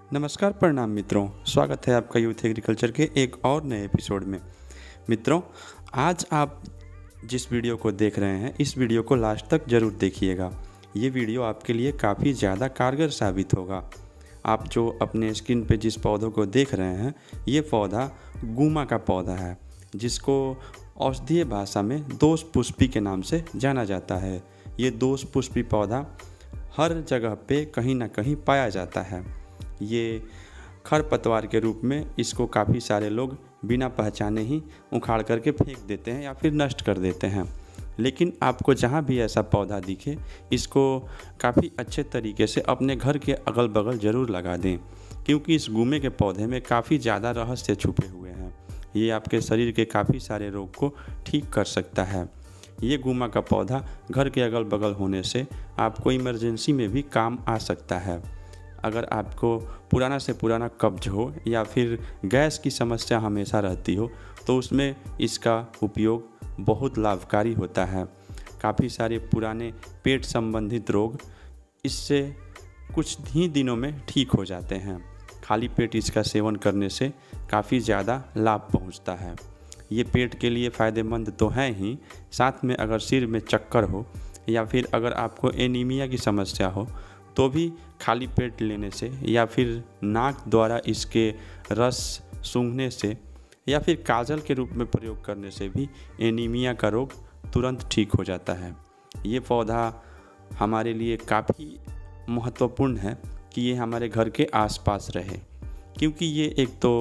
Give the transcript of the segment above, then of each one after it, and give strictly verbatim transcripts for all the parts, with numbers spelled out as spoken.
नमस्कार, प्रणाम मित्रों। स्वागत है आपका यूथ एग्रीकल्चर के एक और नए एपिसोड में। मित्रों, आज आप जिस वीडियो को देख रहे हैं, इस वीडियो को लास्ट तक ज़रूर देखिएगा। ये वीडियो आपके लिए काफ़ी ज़्यादा कारगर साबित होगा। आप जो अपने स्क्रीन पे जिस पौधों को देख रहे हैं, ये पौधा गुमा का पौधा है, जिसको औषधीय भाषा में दोष पुष्पी के नाम से जाना जाता है। ये दोष पुष्पी पौधा हर जगह पे कहीं ना कहीं पाया जाता है। ये खरपतवार के रूप में इसको काफ़ी सारे लोग बिना पहचाने ही उखाड़ करके फेंक देते हैं या फिर नष्ट कर देते हैं। लेकिन आपको जहाँ भी ऐसा पौधा दिखे, इसको काफ़ी अच्छे तरीके से अपने घर के अगल बगल ज़रूर लगा दें, क्योंकि इस गुमे के पौधे में काफ़ी ज़्यादा रहस्य छुपे हुए हैं। ये आपके शरीर के काफ़ी सारे रोग को ठीक कर सकता है। ये गुमा का पौधा घर के अगल बगल होने से आपको इमरजेंसी में भी काम आ सकता है। अगर आपको पुराना से पुराना कब्ज हो या फिर गैस की समस्या हमेशा रहती हो, तो उसमें इसका उपयोग बहुत लाभकारी होता है। काफ़ी सारे पुराने पेट संबंधित रोग इससे कुछ ही दिनों में ठीक हो जाते हैं। खाली पेट इसका सेवन करने से काफ़ी ज़्यादा लाभ पहुंचता है। ये पेट के लिए फ़ायदेमंद तो है ही, साथ में अगर सिर में चक्कर हो या फिर अगर आपको एनीमिया की समस्या हो, तो भी खाली पेट लेने से या फिर नाक द्वारा इसके रस सूंघने से या फिर काजल के रूप में प्रयोग करने से भी एनीमिया का रोग तुरंत ठीक हो जाता है। ये पौधा हमारे लिए काफ़ी महत्वपूर्ण है कि ये हमारे घर के आसपास रहे, क्योंकि ये एक तो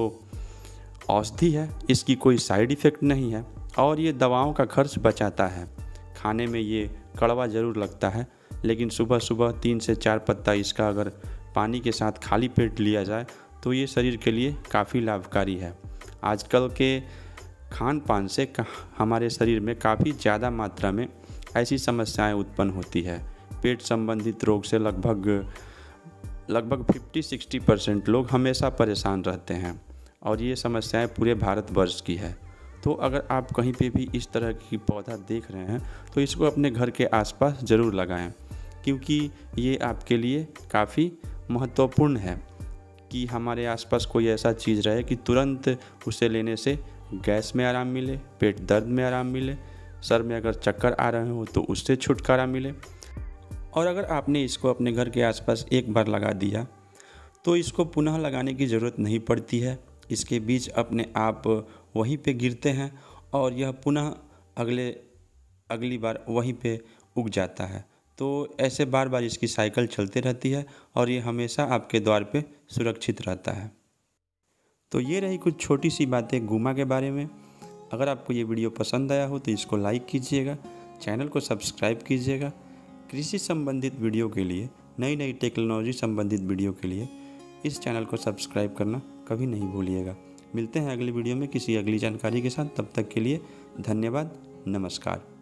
औषधि है, इसकी कोई साइड इफ़ेक्ट नहीं है और ये दवाओं का खर्च बचाता है। खाने में ये कड़वा ज़रूर लगता है, लेकिन सुबह सुबह तीन से चार पत्ता इसका अगर पानी के साथ खाली पेट लिया जाए तो ये शरीर के लिए काफ़ी लाभकारी है। आजकल के खान पान से हमारे शरीर में काफ़ी ज़्यादा मात्रा में ऐसी समस्याएं उत्पन्न होती है। पेट संबंधित रोग से लगभग लगभग पचास साठ परसेंट लोग हमेशा परेशान रहते हैं और ये समस्याएं पूरे भारतवर्ष की है। तो अगर आप कहीं पे भी इस तरह की पौधा देख रहे हैं, तो इसको अपने घर के आसपास ज़रूर लगाएं, क्योंकि ये आपके लिए काफ़ी महत्वपूर्ण है कि हमारे आसपास कोई ऐसा चीज़ रहे कि तुरंत उसे लेने से गैस में आराम मिले, पेट दर्द में आराम मिले, सर में अगर चक्कर आ रहे हो तो उससे छुटकारा मिले। और अगर आपने इसको अपने घर के आसपास एक बार लगा दिया तो इसको पुनः लगाने की ज़रूरत नहीं पड़ती है। इसके बीज अपने आप वहीं पे गिरते हैं और यह पुनः अगले अगली बार वहीं पे उग जाता है। तो ऐसे बार बार इसकी साइकिल चलती रहती है और ये हमेशा आपके द्वार पे सुरक्षित रहता है। तो ये रही कुछ छोटी सी बातें गुमा के बारे में। अगर आपको ये वीडियो पसंद आया हो तो इसको लाइक कीजिएगा, चैनल को सब्सक्राइब कीजिएगा। कृषि संबंधित वीडियो के लिए, नई नई टेक्नोलॉजी संबंधित वीडियो के लिए इस चैनल को सब्सक्राइब करना कभी नहीं भूलिएगा। मिलते हैं अगली वीडियो में किसी अगली जानकारी के साथ। तब तक के लिए धन्यवाद, नमस्कार।